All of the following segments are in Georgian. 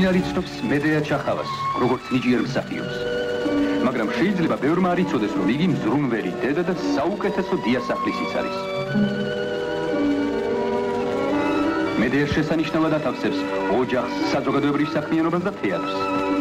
წინარი ცნობს მედეა ჩახავას, როგორც ნიჭიერ მსახიობს. მაგრამ შეიძლება ბევრმა არ იცოდეს, რომ იგი მზრუნველი დედა და საუკეთესო დიასახლისიც არის. მედეა შესანიშნავად ათავსებს ოჯახს, საზოგადოებრივ საქმიანობას და თეატრს.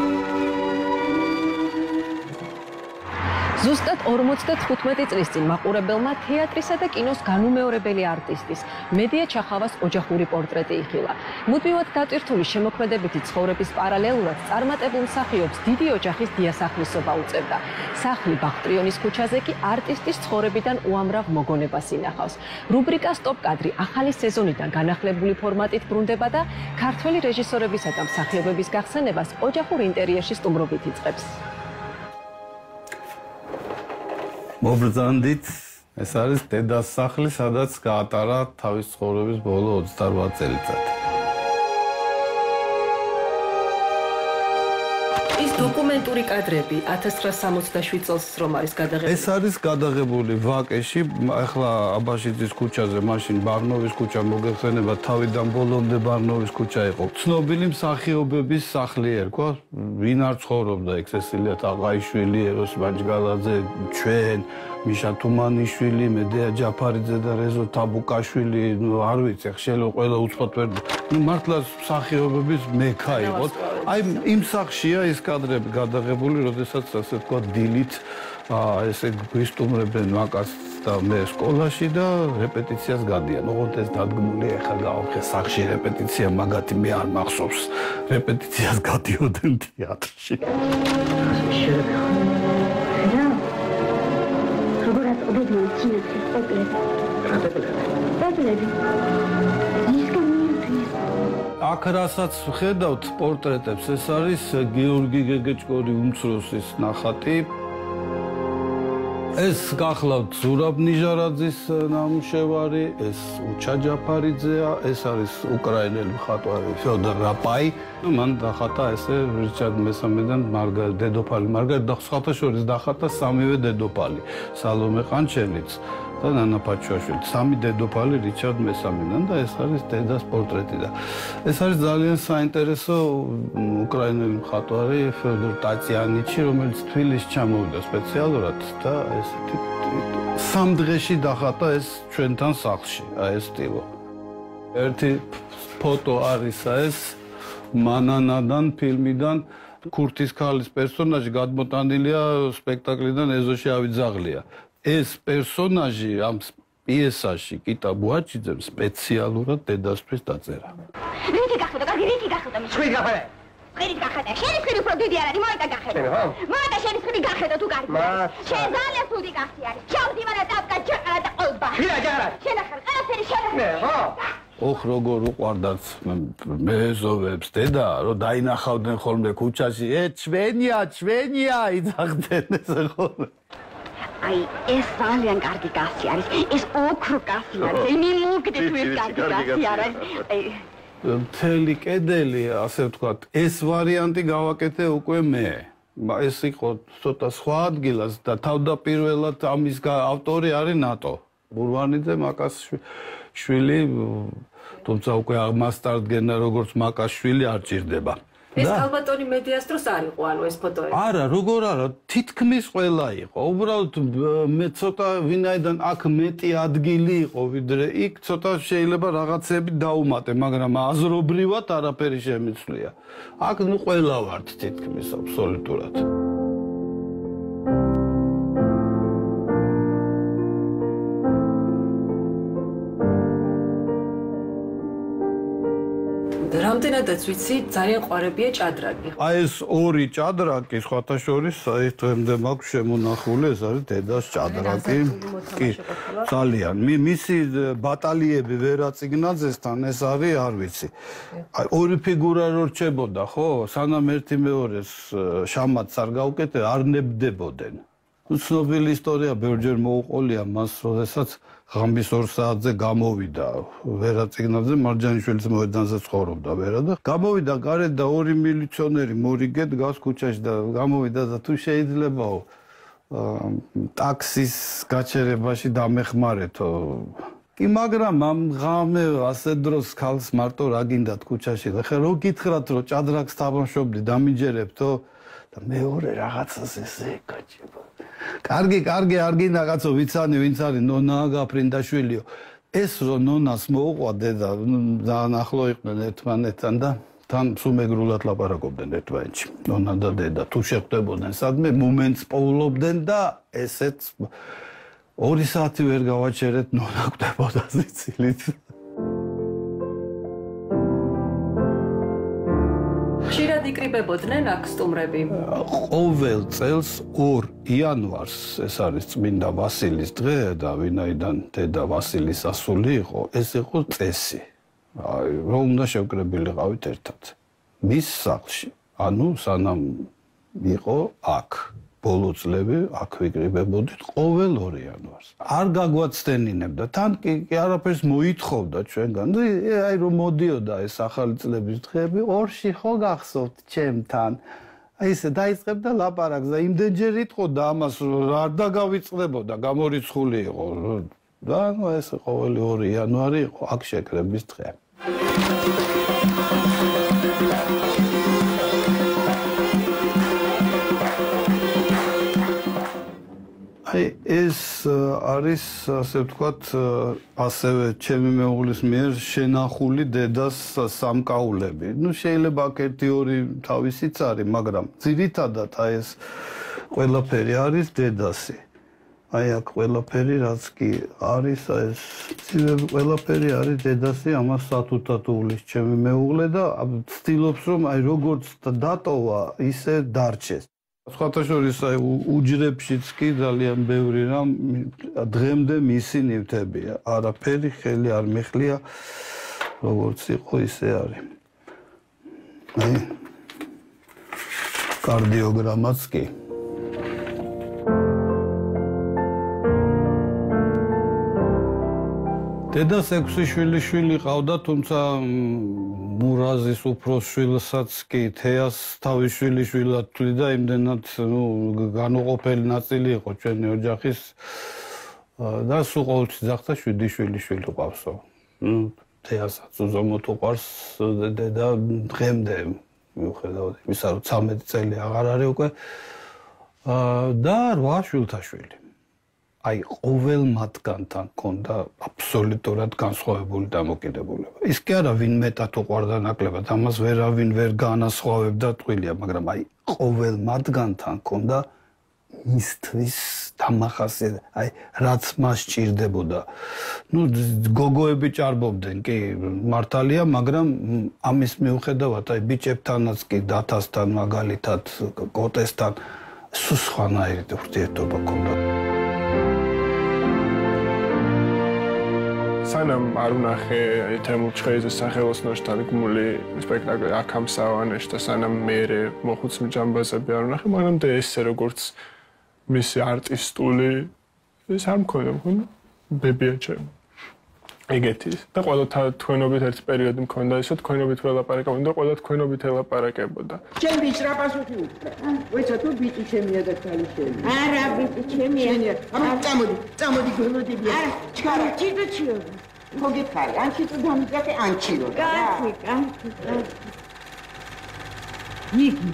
ზუსტად 55 წლის წინ მაყურებელმა თეატრისა და კინოს განუმეორებელი არტისტის მედეა ჩახავას ოჯახური პორტრეტი იხილა. მუდმივად დატვირთული შემოქმედებითი ცხოვრების პარალელურად წარმატებულ მსახიობს დიდი ოჯახის დიასახლისობა უწევდა. სახლი ბახტრიონის ქუჩაზე კი არტისტის ცხოვრებიდან უამრავ მოგონებას ინახავს. რუბრიკა სტოპ კადრი ახალი სეზონიდან განახლებული ფორმატით ბრუნდება და ქართველი რეჟისორებისა და მსახიობების გახსენებას ოჯახურ ინტერიერში სტუმრობით იწყებს. მობრძანდით, ეს არის დედას სახლი, სადაც გაატარა თავის ცხოვრების ბოლო 28 წელიწადი. ის დოკუმენტური კადრები 1967 წელს რომ არის გადაღებული. ეს არის გადაღებული ვაკეში, ახლა აბაშიძის ქუჩაზე, მაშინ ბარნოვის ქუჩა მოგეხსენება, თავიდან ბოლომდე ბარნოვის ქუჩა იყო. ცნობილი მსახიობების სახლი ერქვა, ვინ არ ცხოვრობდა ეგ, სესილია თაყაიშვილი, ეროს ბანჯგალაძე, ჩვენ, მიშა თუმანიშვილი, მედეა ჯაფარიძე და რეზო თაბუკაშვილი, არ ვიცი, ხშელო ყველა უცხოთ ვერ. მართლა მსახიობების მექა იყო. აი იმ სახლშია ეს კადრები გადაღებული, როდესაც ასე თქვა დილით ესე გვისტუმრებენ მაკას და მე სკოლაში და რეპეტიციას გადიან. ოღონდ ეს დადგმულია, ახლა გავხე სახლში რეპეტიცია, მაგათი მე არ მახსოვს. რეპეტიციას გადიოდნენ თეატრში. აქ რასაც ვხედავთ პორტრეტებს, ეს არის გიორგი გეგეჭკორი უმცროსის ნახატი. ეს გახლავთ ზურაბ ნიჟარაძის ნამუშევარი, ეს უჩა ჯაფარიძეა, ეს არის უკრაინელი მხატვარი ფიოდორ რაპაი. მან დახატა ესე რიჩარდ მესამედან დედოფალი მარგარიტა და სხვათა შორის დახატა სამივე დედოფალი, სალომე ყანჩელიც და ნანა პაჩუაშვილი, სამი დედოფალი რიჩარდ მესამედან და ეს არის დედას პორტრეტი და ეს არის ძალიან საინტერესო უკრაინელი მხატვარი ფიოდორ ტაციანიჩი, რომელიც თბილისში ჩამოვიდა სპეციალურად და ესეთი სამ დღეში დახატა ეს ჩვენთან სახლში, აი ეს სტილო. ერთი ფოტო არის ეს მანანადან ფილმიდან ქურთის ქალის პერსონაჟი გადმოტანილია სპექტაკლიდან ეზოში ავიძაღლია. ეს პერსონაჟი ამ პიესაში კიტა ბუაჩიძემ სპეციალურად დედასთვის დაწერა. რითი გახდა, კარგი, რითი გახდა? ხვირი გახდა. ხვირი გახდა. შენი ხვირი უფრო დიდი არ არის, მოიტა გახდა. მოიტა შენი ხვირი გახდა თუ კარგი. შენ ძალიან სუდი გახდი არის. შავდი მარა დაბკა ჯარა და ყოლბა. ხირა ჯარა. შენ ახალ ყველაფერი შენ. მე ხო? ოხ როგორ უყვარდათ მეზოვებს დედა, რომ დაინახავდნენ ხოლმე ქუჩაში, ჩვენია იძახდნენ ესე ხოლმე. აი ეს ძალიან კარგი კაცი არის, ეს ოქრო კაცი არის, იმიმუგდი თუ ეს კარგი კაცი არის. მთელი კედელი, ასე ვთქვათ, ეს ვარიანტი გავაკეთე უკვე მე. ეს იყო ცოტა სხვა ადგილას და თავდაპირველად ამის ავტორი არის ნატო. ბურვანიძე მაკასშვილი, თუმცა უკვე მასტარდგენა როგორც მაკასშვილი არ ჭირდება. ეს ალბათონი მედიას დროს არ იყო, ანუ ეს ფოტოები. არა, როგორ არა, თითქმის ყველა იყო. უბრალოდ მე ცოტა ვინაიდან აქ მეტი ადგილი იყო, ვიდრე იქ ცოტა შეიძლება რაღაცები დაუმატე, მაგრამ აზრობრივად არაფერი შემიძლია. აქ ნუ ყველა ვართ თითქმის აბსოლუტურად. რამდენადაც ვიცი, ძალიან ყვარებია ჭადრაკი. აი ეს ორი ჭადრაკი, სხვათა შორის, აი დღემდე მაქვს შემონახული, ეს არის დედას ჭადრაკი. კი, ძალიან. მისი ბატალიები ვერაწიგნაძესთან ეს არის, არ ვიცი. აი ორი ფიგურა რო რჩებოდა, ხო? სანამ ერთი მეორეს შამათს არ გავუკეთე, არ ნებდებოდნენ. ცნობილი ისტორია ბევრჯერ მოუყოლია მას, როდესაც ღამის 2 საათზე გამოვიდა ვერაწიგნაძე, მარჯანიშვილის მოედანზე ცხოვრობდა ვერა და გამოვიდა გარეთ და ორი მილიციონერი მორიგე დგას ქუჩაში და გამოვიდა და თუ შეიძლებაო ტაქსის გაჩერებაში დამეხმარეთო. კი მაგრამ ამ ღამე ასე დროს ქალს მარტო რა გინდათ ქუჩაში და ხე რო გითხრათ რომ ჭადრაკს თამაშობდი დამიჯერებთო და მეორე რაღაცას ესე გაჭება კარგი არ გინდა კაცო ვიცანი ვინც არის ნონაა გაფრინდაშვილიო ეს რომ ნონას მოუყვა დედა ძალიან ახლო იყვნენ ერთმანეთთან და თან სუმეგრულად ლაპარაკობდნენ ერთმანეთში ნონა და დედა თუ შეხვდებოდნენ სადმე მომენტს პოულობდნენ და ესეც 2 საათი ვერ გავაჩერეთ ნონა კვდებოდა სიცილით ხშირად იკრიბებოდნენ აქ სტუმრები ყოველ წელს 2 იანვარს ეს არის წმინდა ვასილის დღე და ვინაიდან დედა ვასილის ასული იყო ეს იყო წესი რომ უნდა შევკრებილიყავით ერთად მის სახლში ანუ სანამ იყო აქ ბოლო წლები აქ ვიკრიბებოდით ყოველ 2 იანვარს არ გაგვაცდენინებდა თან კი არაფერს მოითხოვდა ჩვენგან აი რომ მოდიოდა ეს ახალი წლების დღეები 2-ში ხო გახსოვთ ჩემთან აი ესე დაიწყებდა ლაპარაკს და იმდენჯერ იტყოდა ამას არ დაგავიწყდებოდა გამორიცხული იყო და ეს ყოველი 2 იანვარი იყო აქ შეკრების დღე ეს არის ასე ვთქვათ ასევე ჩემი მეუღლის მიერ შენახული დედას სამკაულები. შეიძლება აქ 1-2 თავისიც არის, მაგრამ ძირითადად აი ეს ყველაფერი არის დედასი. აი აქ ყველაფერი რაც კი არის, ეს ყველაფერი არის დედასი, ამას სათუთად უვლის ჩემი მეუღლე და ცდილობს რომ აი როგორც დატოვა, ისე დარჩეს. სხვათა შორის აი უჯრებშიც კი ძალიან ბევრი რამ დღემდე მისი ნივთებია. არაფერი ხელი არ მიხლია, როგორც იყო ისე არის. აი კარდიოგრამაც კი. დედას 6 შვილი ყავდა, თუმცა მურაზის უფროს შვილსაც კი თეას თავის შვილად თვლიდა, იმდენად განუყოფელი ნაწილი იყო ჩვენი ოჯახის და სულ ყოველთვის ძახდა 7 შვილი ყავსო. თეასაც უზომოდ უყვარს დედა დღემდე, მიუხედავად იმისა, რომ 13 წელი აღარ არის უკვე და 8 შვილთაშვილი. აი ყოველ მათგანთან ქონდა აბსოლუტურად განსხვავებული დამოკიდებულება. ის კი არა ვინ მეტად უყვარდა ნაკლებად, ამას ვერავინ ვერ განასხვავებდა ტყუილია, მაგრამ აი ყოველ მათგანთან ქონდა მისთვის დამახასიათებელი, აი რაც მას ჭირდებოდა. გოგოები ჭარბობდნენ, კი, მართალია, მაგრამ ამის მიუხედავად, აი ბიჭებთანაც კი დათასთან, მაგალითად, კოტესთან სულ სხვანაირი ურთიერთობა ქონდა. სანამ არ ვნახე თემურ ჩხეიძის სახელოსნოში დადგმული სპექტაკლი აქამ სავანეში და სანამ მე მოხუცმი ჯამბაზები არ ვნახე, მაგრამ და ესე როგორც მისი არტისტული ეს არ მქონდა, ბებია ჩემი. ეგეთი და ყველა თქვენობით ერთი პერიოდი მქონდა ისე თქვენობით ველაპარაკებოდა და ყველა თქვენობით ელაპარაკებოდა. ჩემ ბიჭ რა პასუხი უთხრა? ვეცა თუ ბიჭი ჩემია და ქალი ჩემი. არა ბიჭი ჩემია. წამოდი გველოდები. არა, ჩქარა ჩიტო ჩიო. მოგიფარი, ან ჩიტო დამიძახე, ან ჩირო. კაცი. იგი.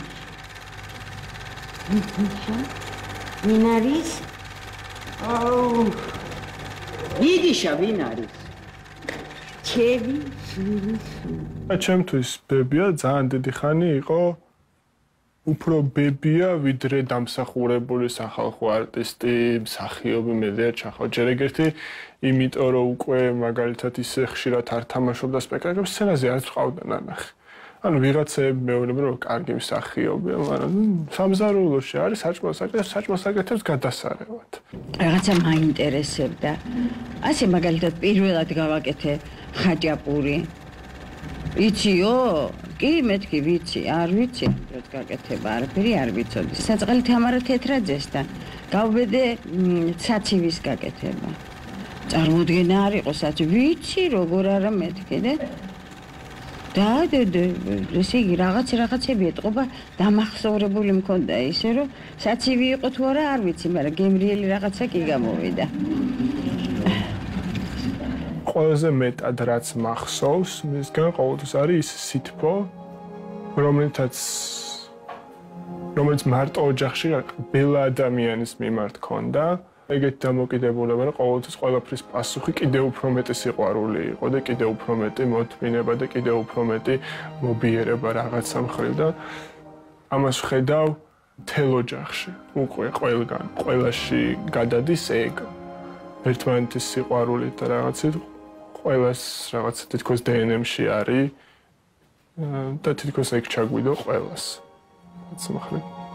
ვინ არის? აუ. იგიშა ვინ არის? ჩემი შვილი. ჩემთვის ბებია ძალიან დიდი ხანი იყო უფრო ბებია ვიდრე დამსახურებული სახალხო არტისტი, მსახიობი მედია ჩახავ. ჯერ ეგერთი იმიტომ რომ უკვე მაგალითად ისე ხშირად არ თამაშობდა სპექტაკლებს, სცენაზე არც ყავდა ნანახი. ანუ ვიღაცები მეუბნებიან რომ კარგი მსახიობია, მაგრამ სამზარეულოში არის საჭმელს აკეთებს გადასარევად. რაღაცა მაინტერესებდა. ასე მაგალითად პირველად გავაკეთე ხაჭაპური. იციო? კი, მეთქი ვიცი, არ ვიცი, როც გაკეთება, არაფერი არ ვიცოდი. საწყალი თამარა თეთრაძესთან გავბედე საცივის გაკეთება. წარმოუდგენა არ იყო საცივი, ვიცი, როგორ არა მეთქი და ესე იგი რაღაცები ეტყობა დამახსოვრებული მქონდა ისე რომ საცივი იყო თუ არა არ ვიცი, მაგრამ გემრიელი რაღაცა კი გამოვიდა. ყველაზე მეტად რაც მახსოვს, მისგან ყოველთვის არის ის სითბო, რომელიც მარტო ოჯახში ყველა ადამიანის მიმართ ქონდა. ეგეთი დამოკიდებულება, რომ ყოველთვის ყველაფრის პასუხი კიდევ უფრო მეტი სიყვარული იყო და კიდევ უფრო მეტი მოთმინება და კიდევ უფრო მეტი მობიერება რაღაცა მხრივ და ამას ვხედავ მთელ ოჯახში, უკვე ყველგან, ყველაში გადადის ეგ. ერთმანეთის სიყვარულით და რაღაცით ყველას რაღაც თითქოს დნმ-ში არის და თითქოს ეგ ჩაგვიდო ყველას. რაც მხრივ